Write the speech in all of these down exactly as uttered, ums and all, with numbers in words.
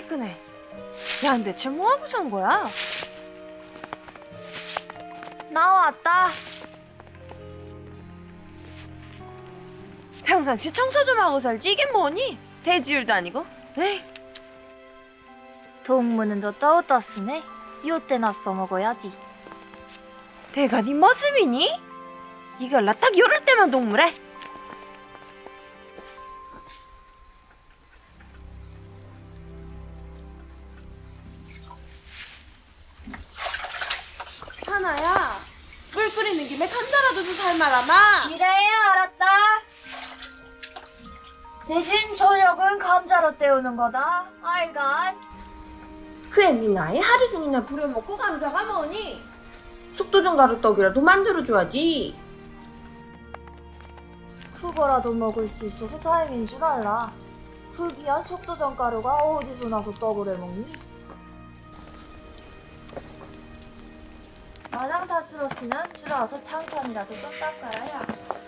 뜨끈해. 야, 근데 대체 뭐하고 산 거야? 나왔다. 평상시 청소 좀 하고 살지 이게 뭐니? 대지율도 아니고. 에이. 동무는 너 떠오떴으네. 요때 나서 먹어야지. 대가 네 모습이니? 이걸 나 딱 요럴 때만 동물해. 하나야, 물 끓이는 김에 감자라도 좀 삶아라마. 그래요, 알았다. 대신 저녁은 감자로 때우는 거다. 알간. 그애 니 나이 하루 종일날 부려먹고 감자가 뭐니? 속도전 가루떡이라도 만들어줘야지. 그거라도 먹을 수 있어서 다행인 줄 알라. 그 귀한 속도전 가루가 어디서 나서 떡을 해먹니? 마당 다 쓸었으면 들어와서 창판이라도 좀 닦아라야.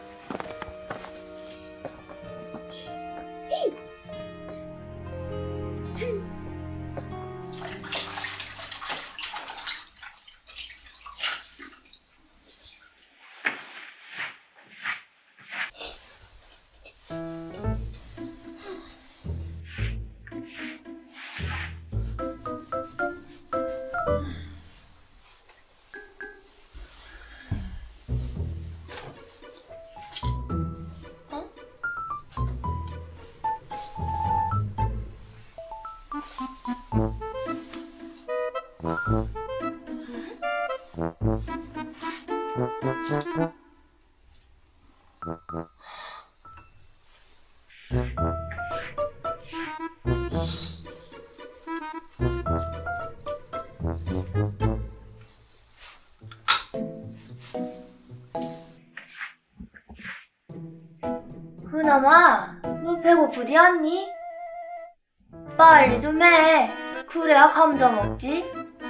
흔엄아, 너 배고프디 않니? 빨리 좀 해. 그래야 감자 먹지.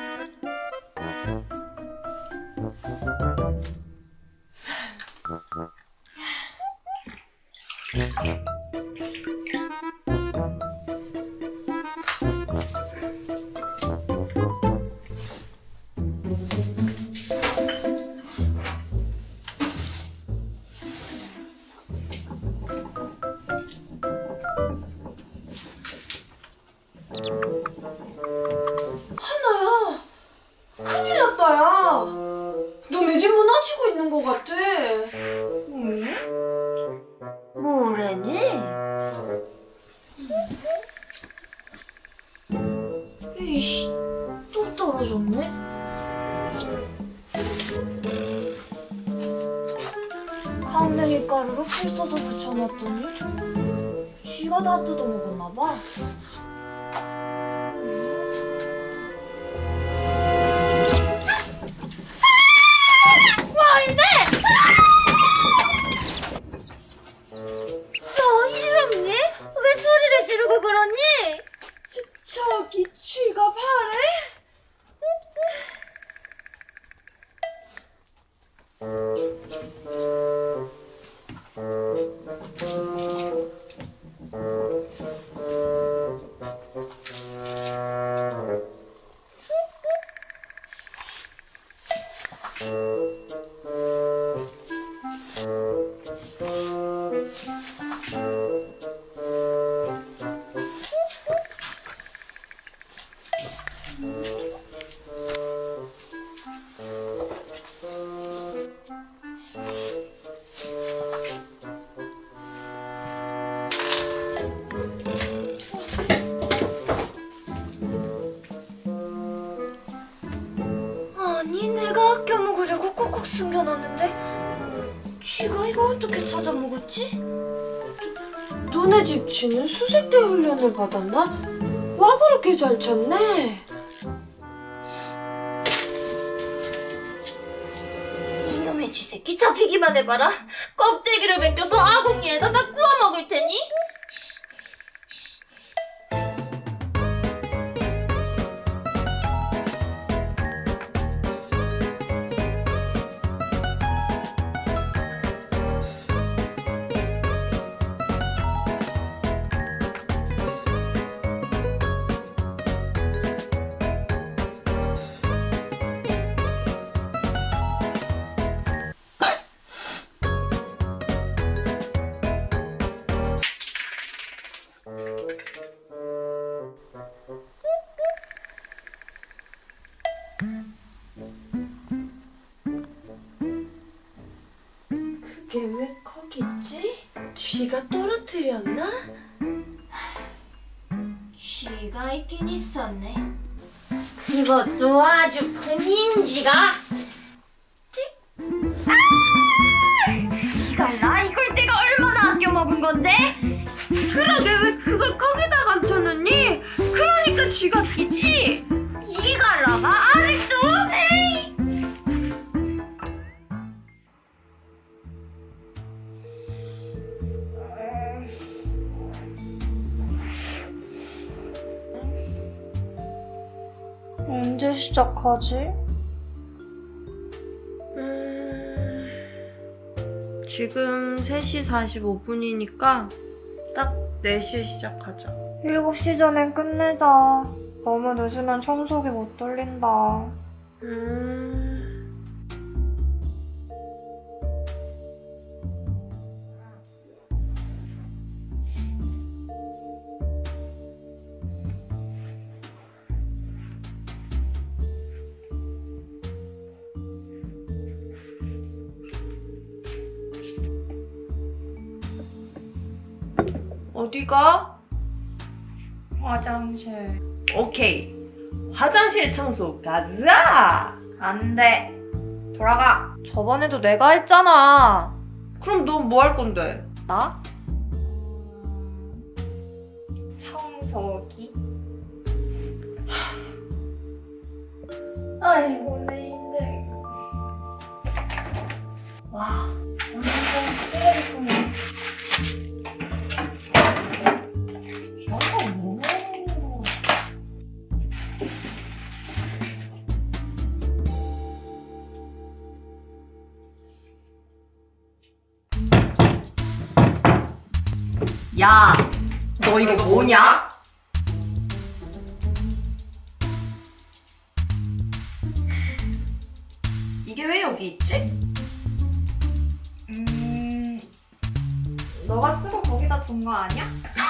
하나야, 큰일 났다, 야. 너 내 집 무너지고 있는 것 같아. 응? 뭐래니? 이씨, 또 떨어졌네? 강냉이 가루를 풀 써서 붙여놨더니 쥐가 다 뜯어먹었나봐. 지르고 그러니? 저, 저기 쥐가 파래? 아니, 내가 아껴 먹으려고 꼭꼭 숨겨놨는데 쥐가 이걸 어떻게 찾아 먹었지? 너네 집 쥐는 수색대 훈련을 받았나? 와 그렇게 잘 찾네. 이놈의 쥐새끼 잡히기만 해봐라. 껍데기를 벗겨서 아궁이에다 다 구워 먹을 테니. 이게 왜 거기 있지? 쥐가 떨어뜨렸나? 쥐가 있긴 있었네. 그것도 아주 큰 인쥐가. 이갈라 이걸 내가 얼마나 아껴 먹은 건데? 그러게 왜 그걸 거기다 감춰놓니? 그러니까 쥐가 기지. 이갈라가 아직도 에이. 언제 시작하지? 음... 지금 세 시 사십오 분이니까 딱 네 시에 시작하자. 일곱 시 전엔 끝내자. 너무 늦으면 청소기 못 돌린다. 음... 어디가? 화장실. 오케이. 화장실 청소 가자. 안 돼. 돌아가. 저번에도 내가 했잖아. 그럼 넌 뭐 할 건데? 나? 청소기. 아이고 내 인생. 와, 완전 쓰레기통이야. 야, 너 이거 뭐냐? 이게 왜 여기 있지? 음... 너가 쓰고 거기다 둔 거 아니야?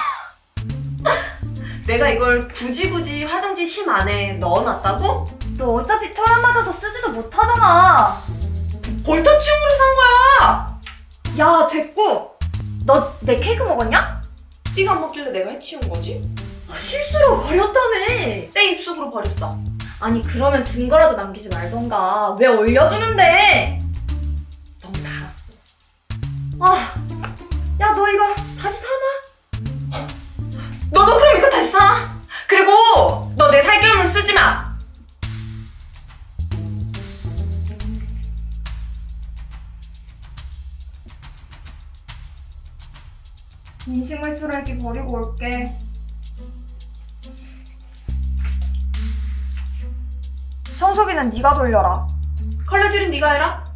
내가 이걸 굳이 굳이 화장지 심 안에 넣어놨다고? 너 어차피 털 안 맞아서 쓰지도 못하잖아. 볼터치용으로 산 거야! 야, 됐고. 너 내 케이크 먹었냐? 네가 안 먹길래 내가 해치운 거지? 실수로 버렸다며. 내 입속으로 버렸어. 아니 그러면 증거라도 남기지 말던가. 왜 올려두는데? 너무 달았어. 아, 야 너 이거 다시 사놔. 너도 그럼 이거 다시 사! 그리고 너 내 살결물 쓰지 마! 인식물 쓰레기 버리고 올게. 청소기는 네가 돌려라. 컬러질은 네가 해라.